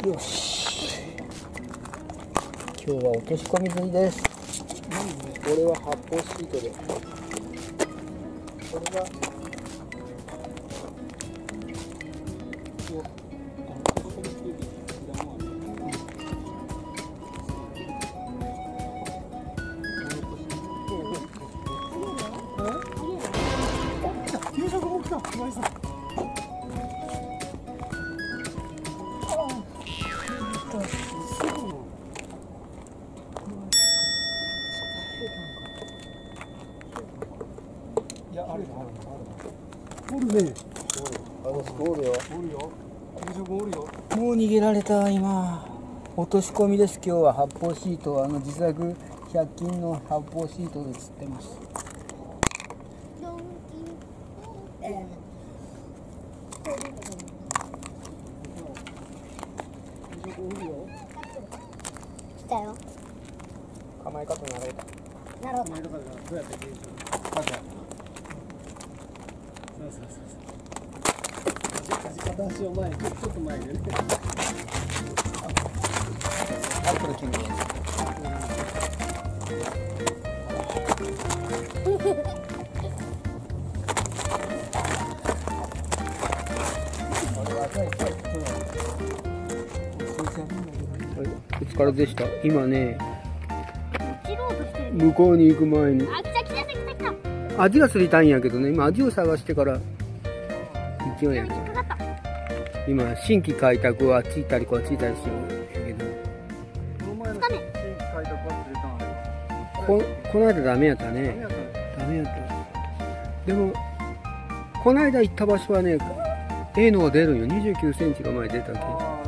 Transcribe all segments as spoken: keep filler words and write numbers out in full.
よし、今日は落とし込み済みです。これは発泡シートで、これが夕食も来た、今井さん。いや、あるよ、あるよ、おるね。あの、おるよ。おるよ。夕食おるよ。もう逃げられた、今。落とし込みです。今日は発泡シート、あの自作ひゃく均の発泡シートで釣ってます。 来たよ。 構え方なろうか。 なろうか。 構え方がどうやって練習するか。そうそうそうそう。片足を前に、ちょっと前にね。アップルキング。お疲れでした。今ね、向こうに行く前にあ、来た来た来た来た。 アジが釣りたいんやけどね、今アジを探してから行きようやけど、今新規開拓はあっち行ったりこっち行ったりしようやけど、この前の新規開拓は釣れたんここの間ダメやったね。ダメやった。でもこの間行った場所はね、ええのが出るんよ。にじゅうきゅうセンチが前出たけ。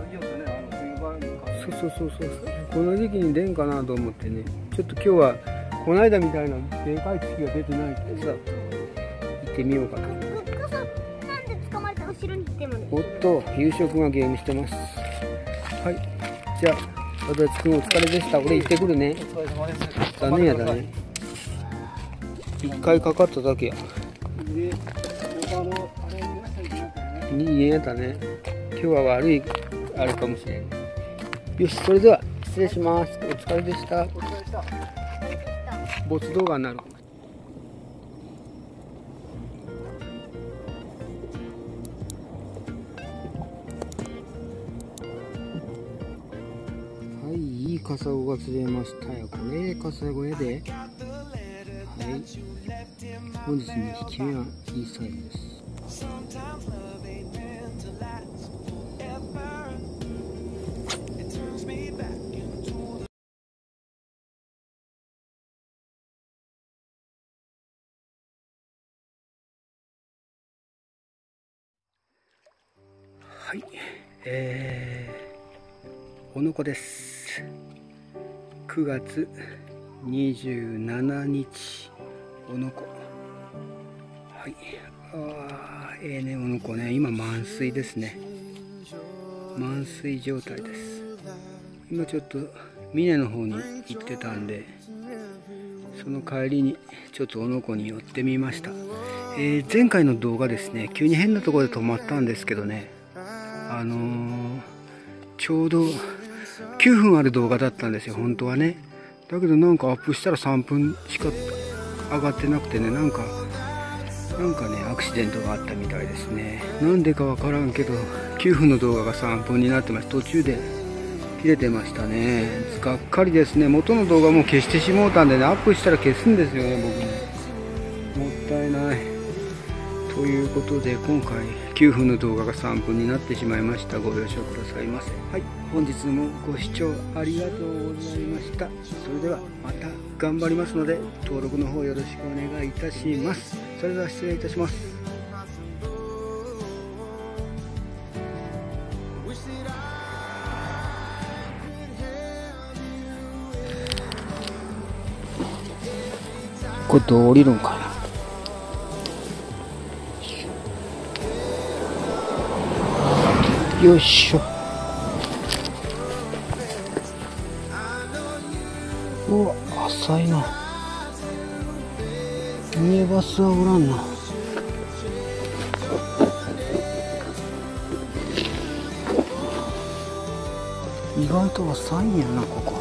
そうそうそうそう。この時期に出んかなと思ってね。ちょっと今日はこの間みたいなでかい月が出てないけどさ、行ってみようかと。 なんで捕まれた後ろに行ってもね。 おっと、夕食がゲームしてます。はい。じゃあ、足立くんお疲れでした。俺行ってくるね。 お疲れ様です。 残念やだね。一回かかっただけや。にねんやったね。今日は悪いあれかもしれん。よし、それでは失礼します。お疲れでした。 お疲れでした。 没動画になる。はい、いいカサゴが釣れましたよ。これカサゴやで。はい。本日の引き目はいいサイズです。はい、えー、おのこです。くがつにじゅうしちにち、おのこ。はい、あー、ええー、ね、おのこね、今満水ですね。満水状態です。今ちょっと峰の方に行ってたんで、その帰りにちょっとおのこに寄ってみました。えー、前回の動画ですね、急に変なところで止まったんですけどね、あのー、ちょうどきゅうふんある動画だったんですよ、本当はね。だけどなんかアップしたらさんぷんしか上がってなくてね、なんかなんかねアクシデントがあったみたいですね。なんでかわからんけどきゅうふんの動画がさんぷんになってます。途中で切れてましたね。がっかりですね。元の動画も消してしもうたんでね、アップしたら消すんですよね、僕ね。もったいない。ということで今回きゅうふんの動画がさんぷんになってしまいました。ご了承くださいませ。はい、本日もご視聴ありがとうございました。それではまた頑張りますので登録の方よろしくお願いいたします。それでは失礼いたします。これどう降りるんかな。よいしょ。うわ、浅いな。ミニバスはおらんな。 意外と浅いんやなここ。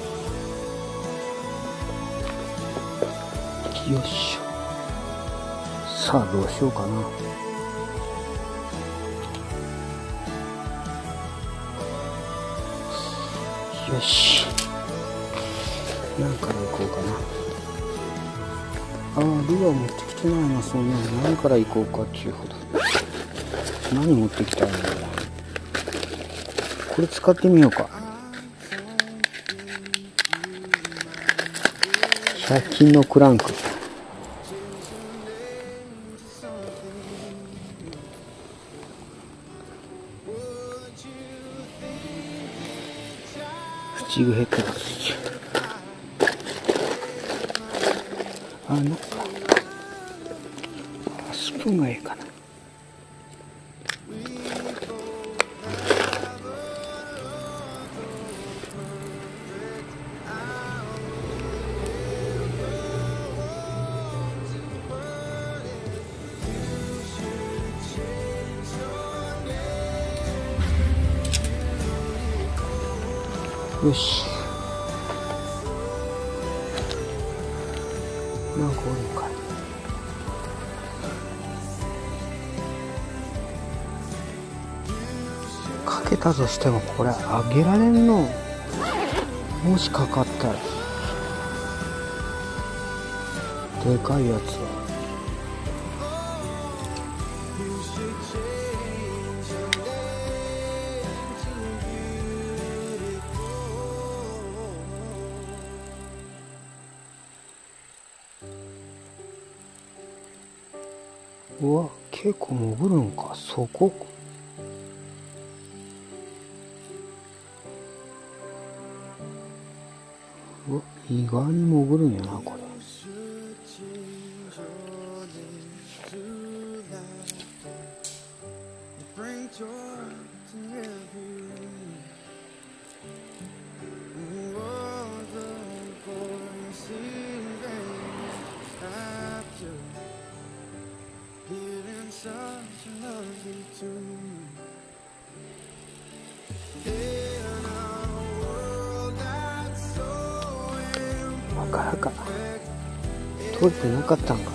よいしょ。さあどうしようかな。よし、何から行こうかな。ああ、ルアー持ってきてないな。そんなの何から行こうかっていうほど。何持ってきたらいいんだ。これ使ってみようか。ひゃく均のクランク。フチグヘッドバス。あ、なんかスプーンがいいかな。よし。なんかおるんかい。かけたとしてもこれ上げられんの。もしかかったらでかいやつは。うわ、結構潜るんか。そこうわ、意外に潜るんやなこれ。わからか取れてなかったんか。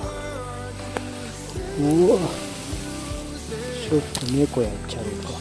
うわ、ちょっと猫やっちゃうか。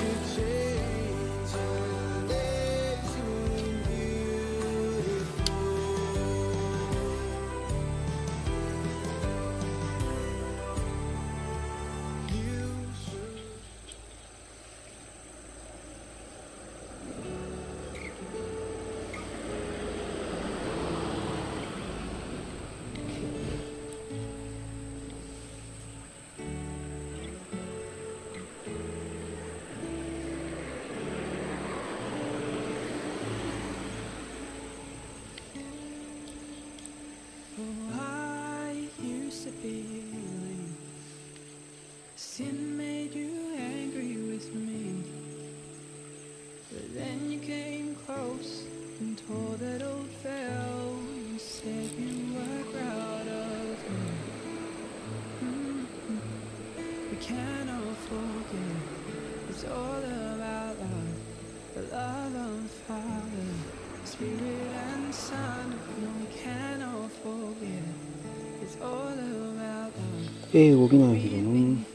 Sin made you angry with me, but then you came close and tore that old veil. You said you were proud of me. Mm-hmm. We cannot forget. It's all about love, the love of Father, Spirit and Son. No, we cannot forget. It's all about love. えー、動きないけどね。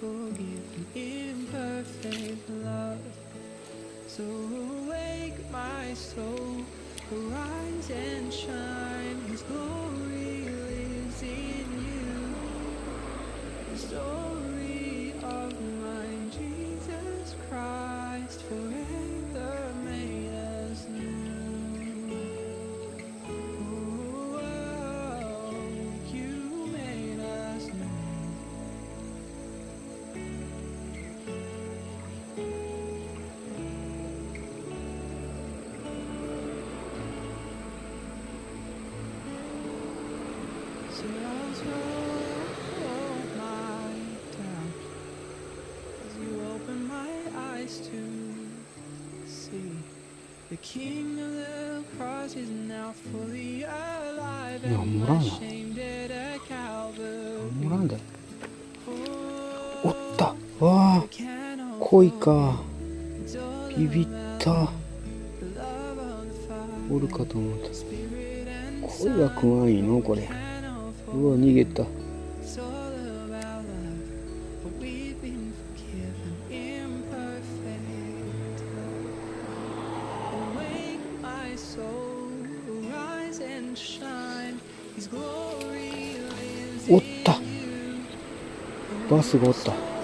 So awake my soul, arise and shine, His glory lives in you. The story of mine, Jesus Christ, forever made us new. Oh, oh, you made us new. So I'll throw my doubt as you open my eyes to see the King of the cross is now fully alive and my shame dead at Calvary. おらんで。おった。わあ、恋か。ビビった。 おるかと思った。声が怖いのこれ。うわ逃げた。おった。バスがおった。